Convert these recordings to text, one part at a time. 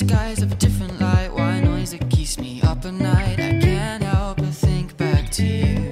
skies of a different light. Why noise that keeps me up at night? I can't help but think back to you.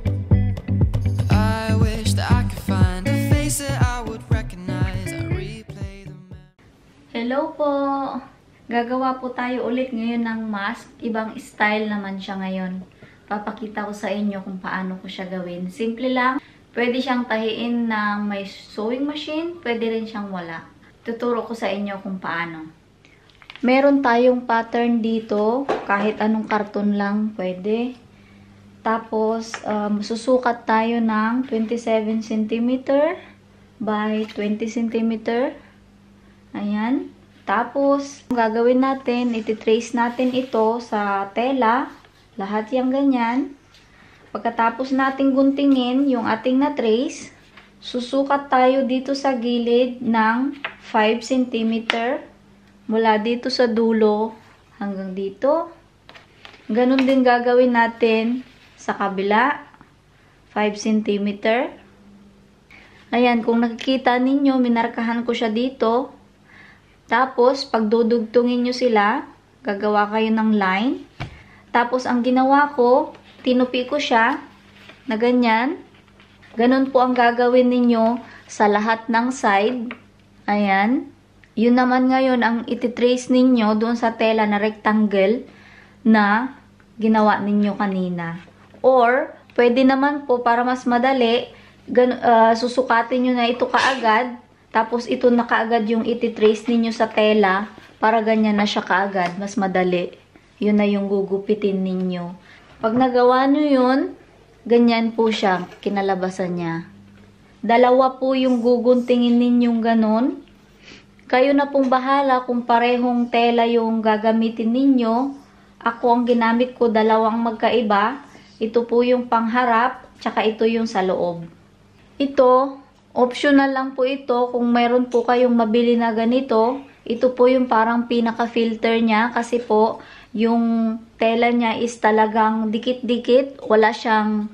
I wish that I could find a face that I would recognize. I replay the Hello po! Gagawa po tayo ulit ngayon ng mask. Ibang style naman siya ngayon. Papakita ko sa inyo kung paano ko siya gawin. Simple lang. Pwede siyang tahiin ng may sewing machine. Pwede rin siyang wala. Tuturo ko sa inyo kung paano. Meron tayong pattern dito. Kahit anong karton lang pwede. Tapos, susukat tayo ng 27 cm by 20 cm. Ayan. Tapos, gagawin natin, ititrace natin ito sa tela. Lahat yung ganyan. Pagkatapos natin guntingin yung ating na-trace, susukat tayo dito sa gilid ng 5 cm. Mula dito sa dulo hanggang dito. Ganon din gagawin natin sa kabila. 5 cm. Ayan, kung nakikita ninyo, minarkahan ko siya dito. Tapos, pag dudugtungin nyo sila, gagawa kayo ng line. Tapos, ang ginawa ko, tinupi ko siya na ganyan. Ganun po ang gagawin ninyo sa lahat ng side. Ayan. Yun naman ngayon ang ititrace ninyo doon sa tela na rectangle na ginawa ninyo kanina. Or, pwede naman po para mas madali, susukatin nyo na ito kaagad. Tapos, ito na kaagad yung ititrace ninyo sa tela para ganyan na siya kaagad. Mas madali. Yun na yung gugupitin ninyo. Pag nagawa nyo yun, ganyan po siya, kinalabasan niya. Dalawa po yung guguntingin ninyong ganon. Kayo na pong bahala kung parehong tela yung gagamitin ninyo. Ako ang ginamit ko, dalawang magkaiba. Ito po yung pangharap, tsaka ito yung sa loob. Ito, optional lang po ito kung mayroon po kayong mabili na ganito. Ito po yung parang pinaka-filter niya kasi po yung tela niya is talagang dikit-dikit. Wala siyang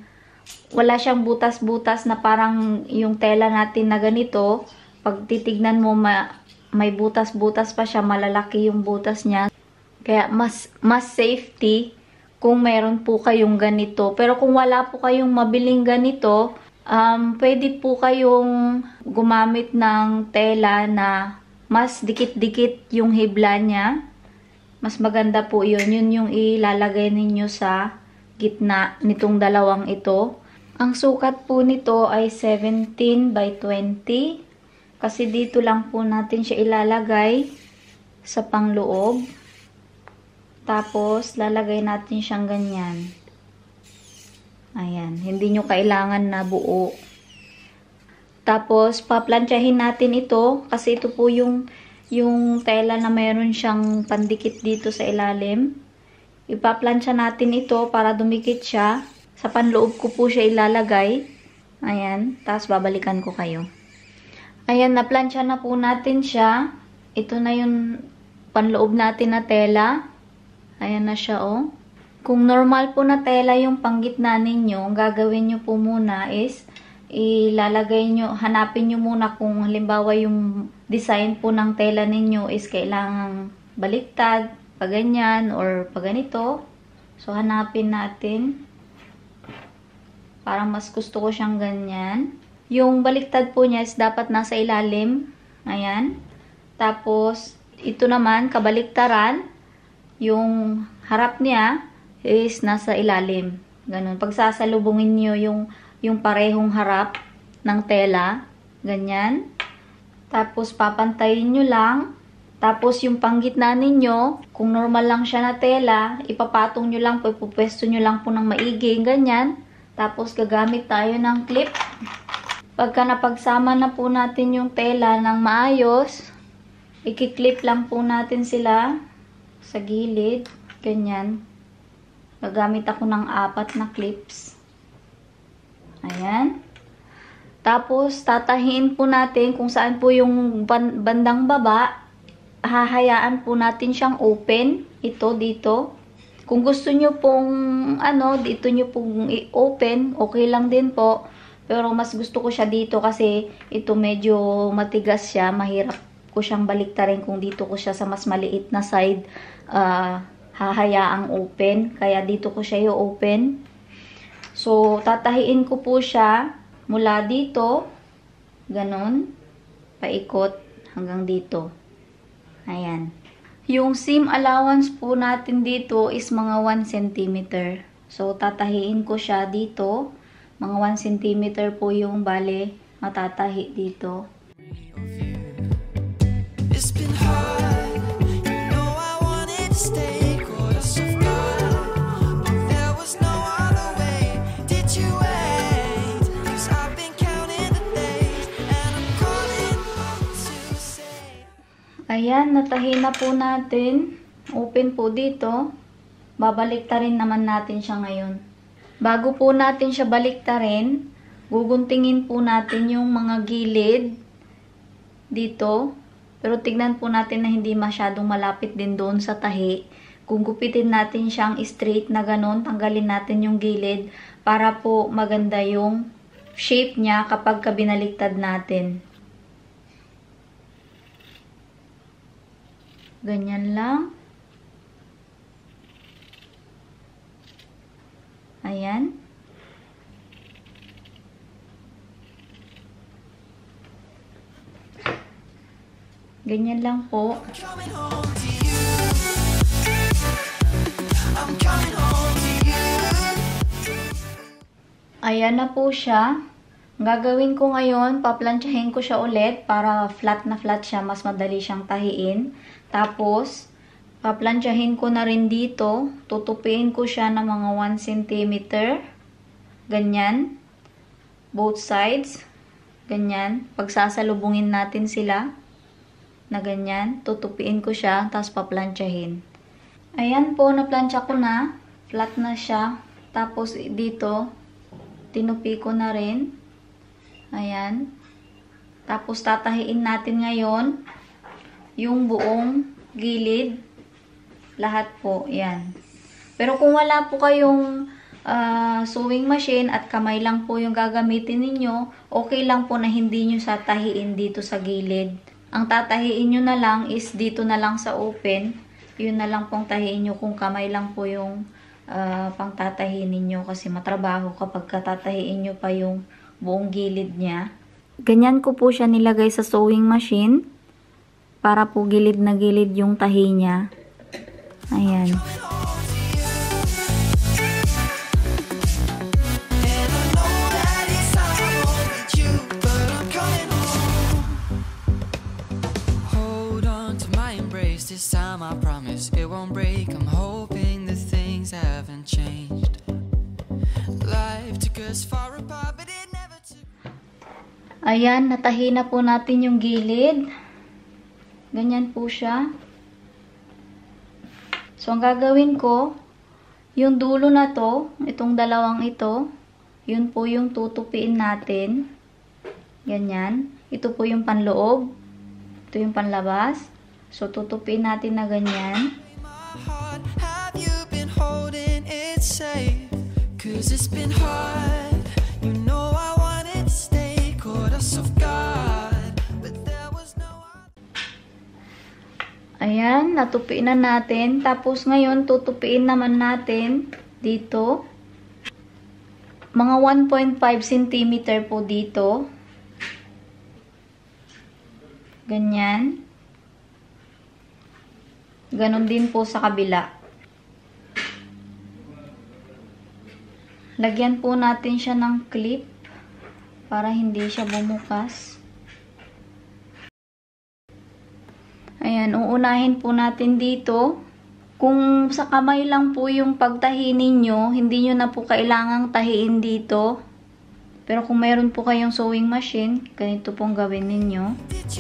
butas-butas na parang yung tela natin na ganito. Pag titignan mo, may butas-butas pa siya. Malalaki yung butas niya. Kaya mas safety kung mayroon po kayong ganito. Pero kung wala po kayong mabiling ganito, pwede po kayong gumamit ng tela na mas dikit-dikit yung hibla niya. Mas maganda po yun. Yun yung ilalagay ninyo sa gitna nitong dalawang ito. Ang sukat po nito ay 17 by 20. Kasi dito lang po natin siya ilalagay sa pangloob. Tapos, lalagay natin siyang ganyan. Ayan, hindi nyo kailangan na buo. Tapos, paplantsahin natin ito kasi ito po yung tela na mayroon siyang pandikit dito sa ilalim. Ipaplantsa natin ito para dumikit siya. Sa panloob ko po siya ilalagay. Ayan, tapos babalikan ko kayo. Ayan, naplantsa na po natin siya. Ito na yung panloob natin na tela. Ayan na siya, oh. Kung normal po na tela yung panggitna ninyo, ang gagawin nyo po muna is, hanapin nyo muna kung halimbawa yung design po ng tela ninyo is kailangang baliktad, paganyan, or paganito. So, hanapin natin. Parang mas gusto ko siyang ganyan. Yung baliktad po niya is dapat nasa ilalim. Ayan. Tapos, ito naman, kabaliktaran. Yung harap niya is nasa ilalim. Ganun. Pagsasalubungin nyo yung parehong harap ng tela. Ganyan. Tapos, papantayin nyo lang. Tapos, yung panggitna ninyo, kung normal lang siya na tela, ipapatong nyo lang po, ipupwesto nyo lang po ng maigi. Ganyan. Tapos, gagamit tayo ng clip. Pagka napagsama na po natin yung tela ng maayos, ikiklip lang po natin sila sa gilid. Ganyan. Gagamit ako ng 4 na clips. Ayan. Tapos, tatahiin po natin kung saan po yung bandang baba. Hahayaan po natin siyang open. Ito, dito. Kung gusto nyo pong, dito nyo pong i-open, okay lang din po. Pero mas gusto ko siya dito kasi ito medyo matigas siya. Mahirap ko siyang baliktarin kung dito ko siya sa mas maliit na side hahayaang open. Kaya dito ko siya i-open. So, tatahiin ko po siya mula dito, ganon, paikot hanggang dito. Ayan. Yung seam allowance po natin dito is mga 1 cm. So, tatahiin ko siya dito. Mga 1 cm po yung bale matatahi dito. It's been hard, you know I wanted to stay, caught us off guard, but there was no other way. Did you wait? 'Cause I've been counting the days, and I'm calling to say. Ayan, natahi na po natin. Open po dito. Babaliktarin naman natin siya ngayon. Bago po natin siya baliktarin, guguntingin po natin yung mga gilid dito. Pero tignan po natin na hindi masyadong malapit din doon sa tahi. Kung gupitin natin siyang straight na ganon, tanggalin natin yung gilid para po maganda yung shape niya kapag binaliktad natin. Ganyan lang. Ayan. Ganyan lang po. Ayan na po siya. Ang gagawin ko ngayon, paplansyahin ko siya ulit para flat na flat siya. Mas madali siyang tahiin. Tapos, paplansyahin ko na rin dito. Tutupiin ko siya ng mga 1 cm. Ganyan. Both sides. Ganyan. Pagsasalubungin natin sila na ganyan, tutupiin ko siya, tapos paplansyahin. Ayan po, naplansya ko na. Flat na siya. Tapos dito, tinupi ko na rin. Ayan. Tapos tatahiin natin ngayon yung buong gilid. Lahat po, yan. Pero kung wala po kayong sewing machine at kamay lang po yung gagamitin ninyo, okay lang po na hindi nyo satahiin dito sa gilid. Ang tatahiin nyo na lang is dito na lang sa open. Yun na lang pong tahiin nyo kung kamay lang po yung pangtatahiin ninyo kasi matrabaho kapag katatahiin nyo pa yung buong gilid niya. Ganyan ko po siya nilagay sa sewing machine para po gilid na gilid yung tahi niya. Ayan. This time I promise it won't break. I'm hoping that things haven't changed. Life took us far apart, but it never took. Ayan, natahi na po natin yung gilid. Ganyan po siya. So, ang gagawin ko, yung dulo na to, itong dalawang ito, yun po yung tutupiin natin. Ganyan. Ito po yung panloob. Ito yung panlabas. So, tutupin natin na ganyan. Have you been holding it safe? 'Cause it's been hard. You know I wanted to stay, caught us off guard, but there was no other. Ayan, natupiin na natin. Tapos ngayon, tutupiin naman natin dito. Mga 1.5 cm po dito. Ganyan. Ganon din po sa kabila. Lagyan po natin siya ng clip para hindi siya bumukas. Ayan, uunahin po natin dito. Kung sa kamay lang po yung pagtahi ninyo, hindi nyo na po kailangang tahiin dito. Pero kung mayroon po kayong sewing machine, ganito pong gawin ninyo.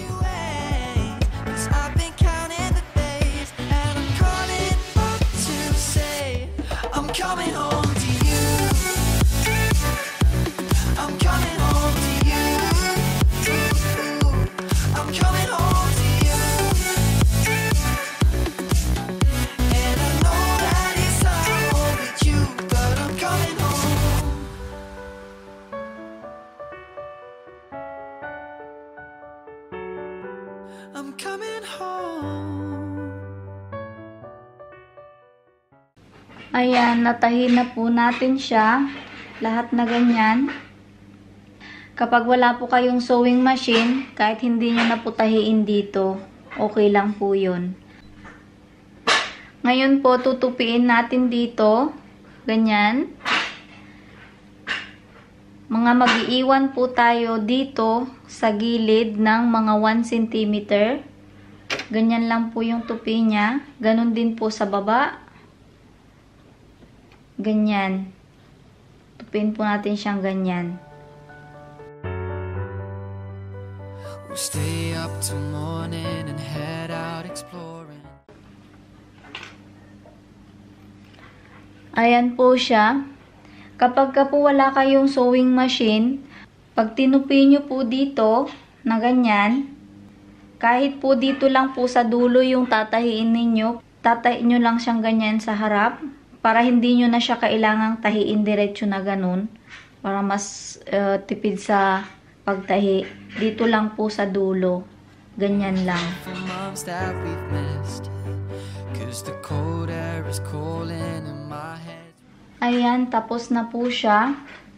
Coming home to you. I'm coming home to you. I'm coming home to you. And I know that it's hard with you, but I'm coming home. I'm coming home. Ayan, natahi na po natin siya. Lahat na ganyan. Kapag wala po kayong sewing machine, kahit hindi nyo na po tahiin dito, okay lang po yun. Ngayon po, tutupiin natin dito. Ganyan. Mga mag-iiwan po tayo dito sa gilid ng mga 1 cm. Ganyan lang po yung tupi niya. Ganon din po sa baba. Ganyan. Tupiin po natin siyang ganyan. We'll stay up till morning and head out exploring. Ayan po siya. Kapag ka po wala kayong sewing machine, pag tinupi nyo po dito na ganyan, kahit po dito lang po sa dulo yung tatahiin ninyo, tatahiin nyo lang siyang ganyan sa harap para hindi nyo na siya kailangang tahiin diretso na ganun para mas tipid sa pagtahi. Dito lang po sa dulo. Ganyan lang. For months that we've missed, 'cause the cold air is calling in my head. Ayan, tapos na po siya.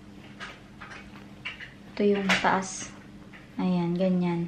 Ito yung taas. Ayan, ganyan.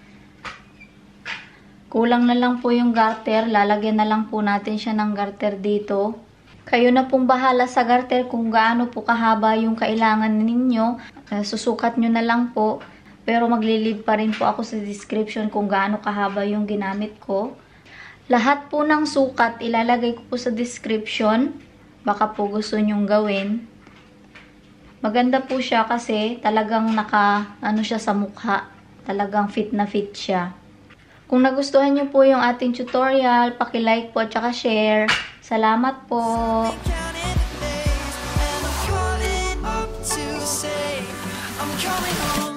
Kulang na lang po yung garter. Lalagyan na lang po natin siya ng garter dito. Kayo na pong bahala sa garter kung gaano po kahaba yung kailangan ninyo. Susukat nyo na lang po. Pero maglilid pa rin po ako sa description kung gaano kahaba yung ginamit ko. Lahat po ng sukat ilalagay ko po sa description. Baka po gusto nyong gawin. Maganda po siya kasi talagang ano siya sa mukha. Talagang fit na fit siya. Kung nagustuhan nyo po yung ating tutorial, paki-like po at saka share. Salamat po! Counting the days, and I'm calling up to say I'm coming home.